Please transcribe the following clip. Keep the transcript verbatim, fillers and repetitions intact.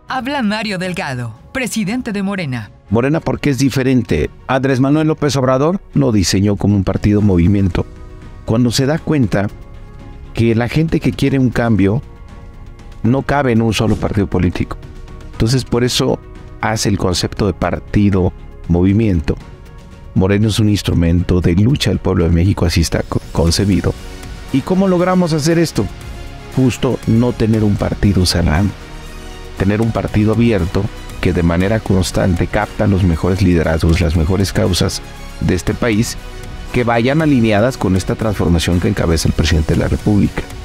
Habla Mario Delgado, presidente de Morena. Morena, ¿por qué es diferente? Andrés Manuel López Obrador lo diseñó como un partido movimiento. Cuando se da cuenta que la gente que quiere un cambio no cabe en un solo partido político. Entonces, por eso hace el concepto de partido movimiento. Morena es un instrumento de lucha del pueblo de México, así está concebido. ¿Y cómo logramos hacer esto? Justo no tener un partido cerrado, tener un partido abierto que de manera constante capta los mejores liderazgos, las mejores causas de este país, que vayan alineadas con esta transformación que encabeza el presidente de la República.